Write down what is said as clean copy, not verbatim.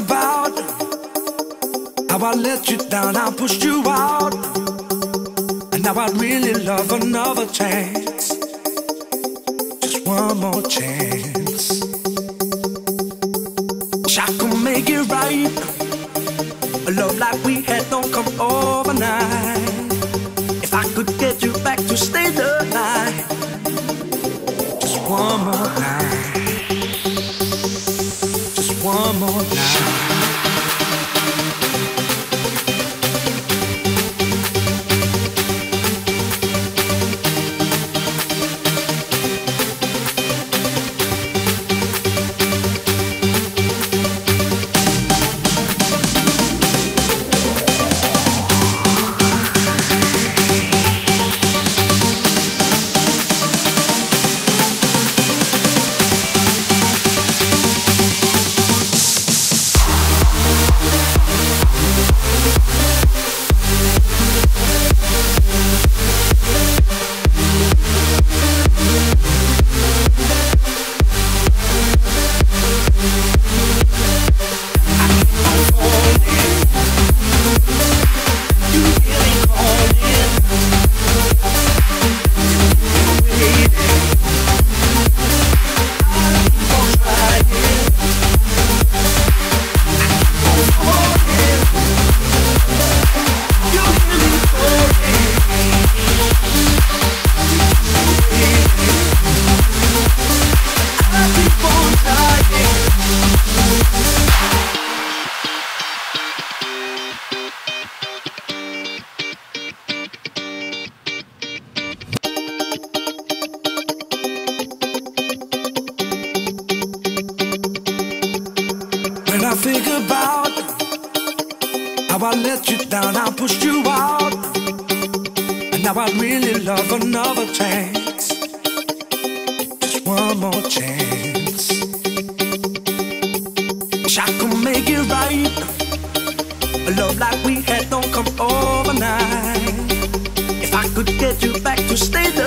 about how I let you down, I pushed you out, and now I'd really love another chance, just one more chance. Wish I could make it right. A love like we had don't come overnight. If I could get you back to stay the night, just one more night, just one more night. I think about how I let you down, I pushed you out, and now I really love another chance, just one more chance. Wish I could make it right. A love like we had don't come overnight. If I could get you back to stay the